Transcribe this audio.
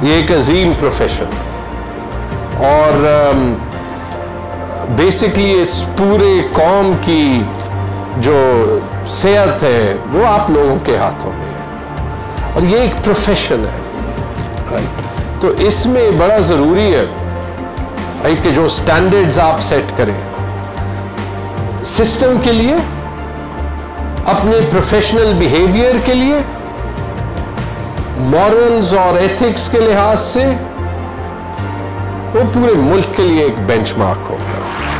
ये एक अजीम प्रोफेशन और बेसिकली इस पूरे कौम की जो सेहत है वो आप लोगों के हाथों में है और ये एक प्रोफेशन है, राइट। तो इसमें बड़ा ज़रूरी है भाई कि जो स्टैंडर्ड्स आप सेट करें सिस्टम के लिए, अपने प्रोफेशनल बिहेवियर के लिए, मॉरल्स और एथिक्स के लिहाज से, वो पूरे मुल्क के लिए एक बेंचमार्क होगा।